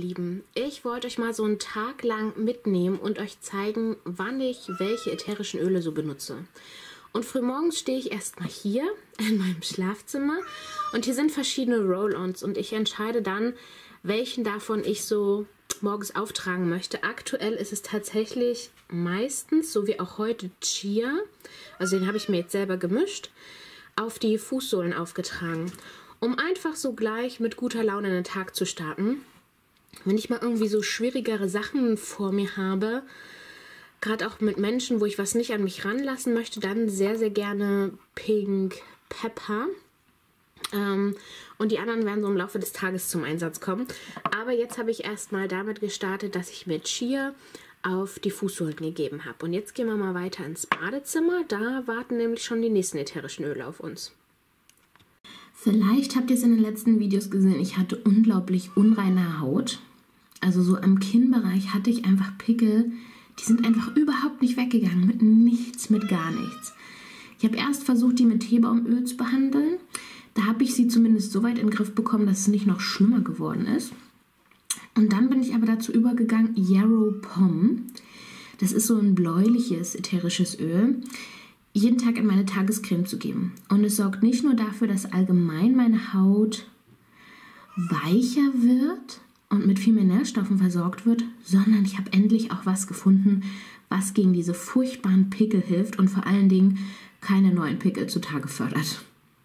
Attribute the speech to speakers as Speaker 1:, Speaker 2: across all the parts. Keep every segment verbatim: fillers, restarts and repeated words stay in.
Speaker 1: Lieben, ich wollte euch mal so einen Tag lang mitnehmen und euch zeigen, wann ich welche ätherischen Öle so benutze. Und frühmorgens stehe ich erstmal hier in meinem Schlafzimmer und hier sind verschiedene Roll-ons und ich entscheide dann, welchen davon ich so morgens auftragen möchte. Aktuell ist es tatsächlich meistens, so wie auch heute, Chia, also den habe ich mir jetzt selber gemischt, auf die Fußsohlen aufgetragen, um einfach so gleich mit guter Laune in den Tag zu starten. Wenn ich mal irgendwie so schwierigere Sachen vor mir habe, gerade auch mit Menschen, wo ich was nicht an mich ranlassen möchte, dann sehr, sehr gerne Pink Pepper. Ähm, und die anderen werden so im Laufe des Tages zum Einsatz kommen. Aber jetzt habe ich erstmal damit gestartet, dass ich mir Chia auf die Fußsohlen gegeben habe. Und jetzt gehen wir mal weiter ins Badezimmer. Da warten nämlich schon die nächsten ätherischen Öle auf uns.
Speaker 2: Vielleicht habt ihr es in den letzten Videos gesehen, ich hatte unglaublich unreine Haut. Also so am Kinnbereich hatte ich einfach Pickel, die sind einfach überhaupt nicht weggegangen, mit nichts, mit gar nichts. Ich habe erst versucht, die mit Teebaumöl zu behandeln. Da habe ich sie zumindest so weit in den Griff bekommen, dass es nicht noch schlimmer geworden ist. Und dann bin ich aber dazu übergegangen, Yarrow Pom. Das ist so ein bläuliches ätherisches Öl, jeden Tag in meine Tagescreme zu geben. Und es sorgt nicht nur dafür, dass allgemein meine Haut weicher wird und mit viel mehr Nährstoffen versorgt wird, sondern ich habe endlich auch was gefunden, was gegen diese furchtbaren Pickel hilft und vor allen Dingen keine neuen Pickel zutage fördert.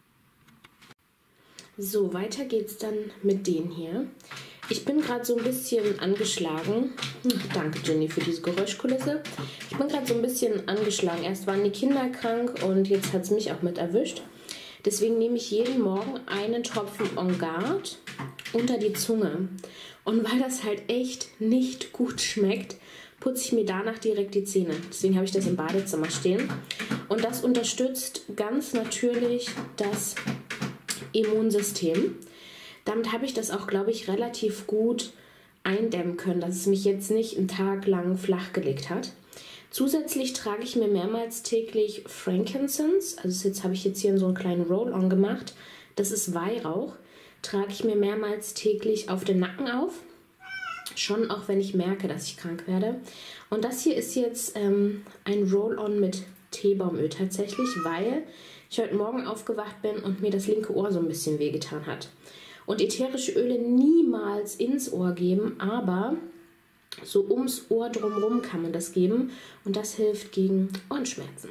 Speaker 1: So, weiter geht's dann mit denen hier. Ich bin gerade so ein bisschen angeschlagen. Danke, Jenny, für diese Geräuschkulisse. Ich bin gerade so ein bisschen angeschlagen. Erst waren die Kinder krank und jetzt hat es mich auch mit erwischt. Deswegen nehme ich jeden Morgen einen Tropfen On Guard unter die Zunge. Und weil das halt echt nicht gut schmeckt, putze ich mir danach direkt die Zähne. Deswegen habe ich das im Badezimmer stehen. Und das unterstützt ganz natürlich das Immunsystem. Damit habe ich das auch, glaube ich, relativ gut eindämmen können, dass es mich jetzt nicht einen Tag lang flach gelegt hat. Zusätzlich trage ich mir mehrmals täglich Frankincense, also jetzt habe ich jetzt hier so einen kleinen Roll-on gemacht, das ist Weihrauch, trage ich mir mehrmals täglich auf den Nacken auf, schon auch wenn ich merke, dass ich krank werde. Und das hier ist jetzt ähm, ein Roll-on mit Teebaumöl tatsächlich, weil ich heute Morgen aufgewacht bin und mir das linke Ohr so ein bisschen wehgetan hat. Und ätherische Öle niemals ins Ohr geben, aber so ums Ohr drumherum kann man das geben und das hilft gegen Ohrenschmerzen.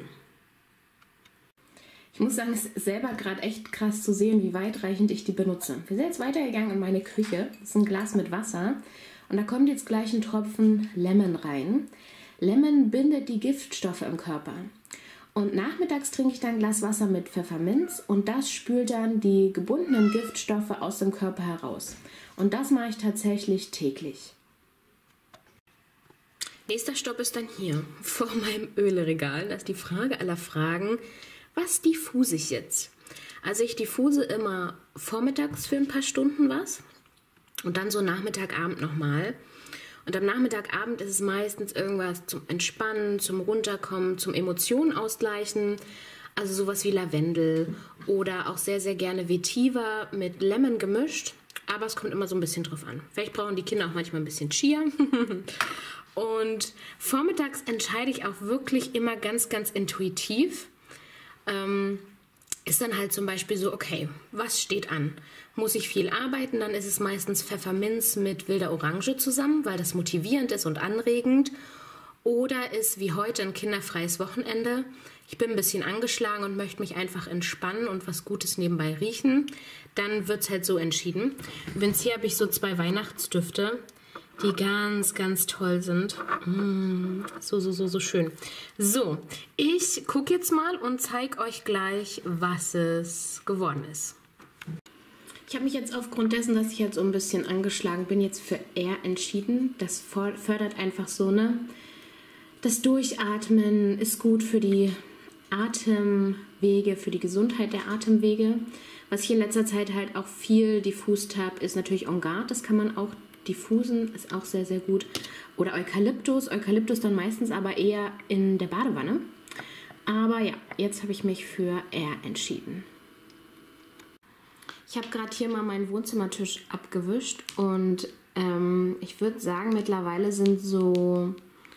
Speaker 2: Ich muss sagen, es ist selber gerade echt krass zu sehen, wie weitreichend ich die benutze. Wir sind jetzt weitergegangen in meine Küche. Das ist ein Glas mit Wasser und da kommt jetzt gleich ein Tropfen Lemon rein. Lemon bindet die Giftstoffe im Körper. Und nachmittags trinke ich dann ein Glas Wasser mit Pfefferminz und das spült dann die gebundenen Giftstoffe aus dem Körper heraus. Und das mache ich tatsächlich täglich.
Speaker 1: Nächster Stopp ist dann hier, vor meinem Ölregal. Das ist die Frage aller Fragen, was diffuse ich jetzt? Also ich diffuse immer vormittags für ein paar Stunden was und dann so Nachmittag, Abend nochmal. Und am Nachmittagabend ist es meistens irgendwas zum Entspannen, zum Runterkommen, zum Emotionen ausgleichen. Also sowas wie Lavendel oder auch sehr, sehr gerne Vetiver mit Lemon gemischt. Aber es kommt immer so ein bisschen drauf an. Vielleicht brauchen die Kinder auch manchmal ein bisschen Chia. Und vormittags entscheide ich auch wirklich immer ganz, ganz intuitiv. Ähm, ist dann halt zum Beispiel so, okay, was steht an? Muss ich viel arbeiten, dann ist es meistens Pfefferminz mit wilder Orange zusammen, weil das motivierend ist und anregend. Oder ist wie heute ein kinderfreies Wochenende. Ich bin ein bisschen angeschlagen und möchte mich einfach entspannen und was Gutes nebenbei riechen. Dann wird es halt so entschieden. Übrigens hier habe ich so zwei Weihnachtsdüfte, die ganz, ganz toll sind. Mm, so, so, so, so schön. So, ich gucke jetzt mal und zeige euch gleich, was es geworden ist. Ich habe mich jetzt aufgrund dessen, dass ich jetzt so ein bisschen angeschlagen bin, jetzt für R entschieden. Das fördert einfach so, ne? Das Durchatmen ist gut für die Atemwege, für die Gesundheit der Atemwege. Was ich in letzter Zeit halt auch viel diffust habe, ist natürlich On Guard. Das kann man auch diffusen, ist auch sehr, sehr gut. Oder Eukalyptus. Eukalyptus dann meistens aber eher in der Badewanne. Aber ja, jetzt habe ich mich für R entschieden. Ich habe gerade hier mal meinen Wohnzimmertisch abgewischt und Ähm, ich würde sagen, mittlerweile sind so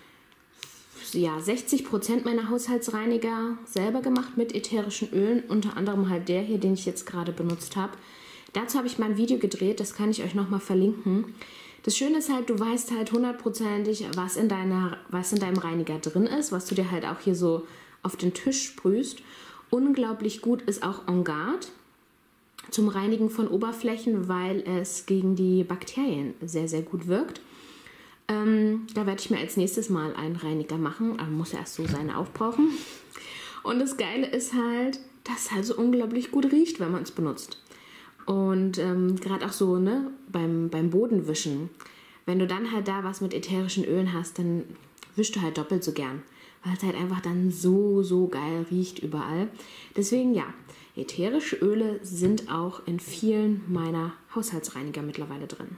Speaker 1: ja, sechzig Prozent meiner Haushaltsreiniger selber gemacht mit ätherischen Ölen, unter anderem halt der hier, den ich jetzt gerade benutzt habe. Dazu habe ich mal ein Video gedreht, das kann ich euch nochmal verlinken. Das Schöne ist halt, du weißt halt hundertprozentig, was in deiner, was in deinem Reiniger drin ist, was du dir halt auch hier so auf den Tisch sprühst. Unglaublich gut ist auch On Guard zum Reinigen von Oberflächen, weil es gegen die Bakterien sehr, sehr gut wirkt. Ähm, da werde ich mir als nächstes mal einen Reiniger machen, aber man muss ja erst so seine aufbrauchen. Und das Geile ist halt, dass es halt so unglaublich gut riecht, wenn man es benutzt. Und ähm, gerade auch so ne, beim, beim Bodenwischen, wenn du dann halt da was mit ätherischen Ölen hast, dann wischst du halt doppelt so gern, weil es halt einfach dann so, so geil riecht überall. Deswegen ja, ätherische Öle sind auch in vielen meiner Haushaltsreiniger mittlerweile drin.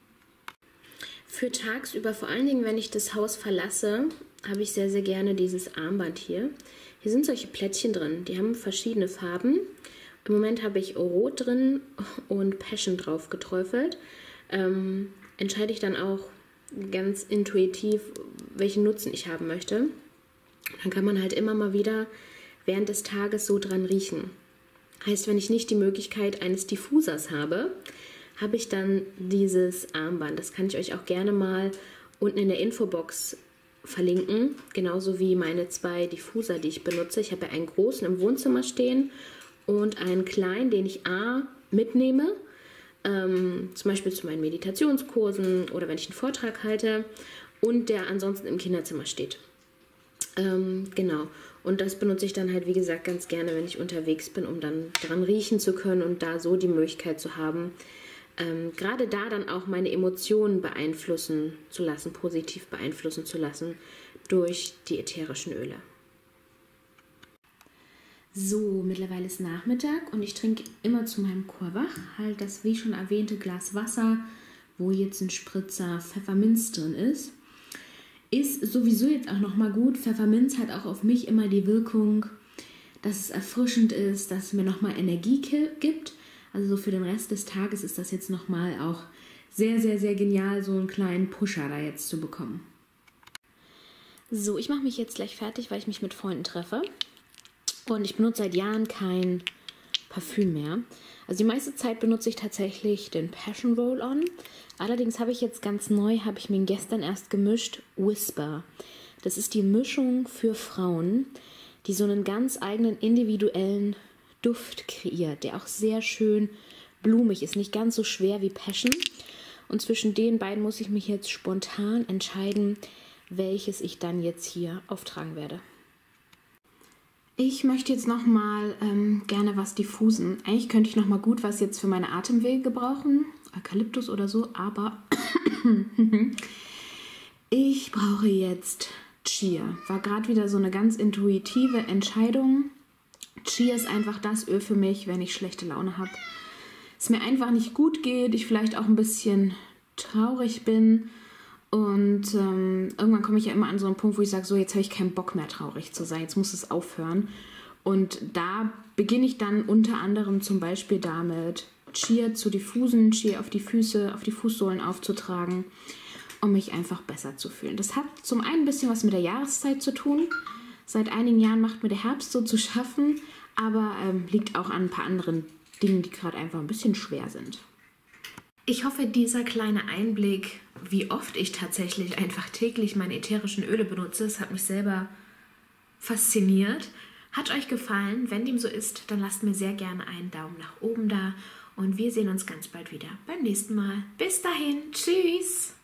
Speaker 1: Für tagsüber, vor allen Dingen, wenn ich das Haus verlasse, habe ich sehr, sehr gerne dieses Armband hier. Hier sind solche Plättchen drin, die haben verschiedene Farben. Im Moment habe ich Rot drin und Passion drauf geträufelt. Ähm, entscheide ich dann auch ganz intuitiv, welchen Nutzen ich haben möchte. Dann kann man halt immer mal wieder während des Tages so dran riechen. Heißt, wenn ich nicht die Möglichkeit eines Diffusers habe, habe ich dann dieses Armband. Das kann ich euch auch gerne mal unten in der Infobox verlinken. Genauso wie meine zwei Diffuser, die ich benutze. Ich habe ja einen großen im Wohnzimmer stehen und einen kleinen, den ich A mitnehme. Ähm, zum Beispiel zu meinen Meditationskursen oder wenn ich einen Vortrag halte. Und der ansonsten im Kinderzimmer steht. Ähm, genau. Und das benutze ich dann halt, wie gesagt, ganz gerne, wenn ich unterwegs bin, um dann dran riechen zu können und da so die Möglichkeit zu haben, Ähm, gerade da dann auch meine Emotionen beeinflussen zu lassen, positiv beeinflussen zu lassen durch die ätherischen Öle. So, mittlerweile ist Nachmittag und ich trinke immer zu meinem Chor-Wach halt das, wie schon erwähnte, Glas Wasser, wo jetzt ein Spritzer Pfefferminz drin ist. Ist sowieso jetzt auch nochmal gut. Pfefferminz hat auch auf mich immer die Wirkung, dass es erfrischend ist, dass es mir nochmal Energie gibt. Also so für den Rest des Tages ist das jetzt nochmal auch sehr, sehr, sehr genial, so einen kleinen Pusher da jetzt zu bekommen. So, ich mache mich jetzt gleich fertig, weil ich mich mit Freunden treffe. Und ich benutze seit Jahren kein Parfüm mehr. Also die meiste Zeit benutze ich tatsächlich den Passion Roll-On. Allerdings habe ich jetzt ganz neu, habe ich mir gestern erst gemischt, Whisper. Das ist die Mischung für Frauen, die so einen ganz eigenen individuellen Duft kreiert, der auch sehr schön blumig ist, nicht ganz so schwer wie Passion. Und zwischen den beiden muss ich mich jetzt spontan entscheiden, welches ich dann jetzt hier auftragen werde. Ich möchte jetzt nochmal ähm, gerne was diffusen. Eigentlich könnte ich nochmal gut was jetzt für meine Atemwege gebrauchen, Eukalyptus oder so, aber ich brauche jetzt Chia. War gerade wieder so eine ganz intuitive Entscheidung. Chia ist einfach das Öl für mich, wenn ich schlechte Laune habe. Es mir einfach nicht gut geht, ich vielleicht auch ein bisschen traurig bin und ähm, irgendwann komme ich ja immer an so einen Punkt, wo ich sage, so jetzt habe ich keinen Bock mehr traurig zu sein, jetzt muss es aufhören. Und da beginne ich dann unter anderem zum Beispiel damit, Chia zu diffusen, Chia auf die Füße, auf die Fußsohlen aufzutragen, um mich einfach besser zu fühlen. Das hat zum einen ein bisschen was mit der Jahreszeit zu tun. Seit einigen Jahren macht mir der Herbst so zu schaffen, aber ähm, liegt auch an ein paar anderen Dingen, die gerade einfach ein bisschen schwer sind. Ich hoffe, dieser kleine Einblick, wie oft ich tatsächlich einfach täglich meine ätherischen Öle benutze, das hat mich selber fasziniert. Hat euch gefallen? Wenn dem so ist, dann lasst mir sehr gerne einen Daumen nach oben da und wir sehen uns ganz bald wieder beim nächsten Mal. Bis dahin, tschüss!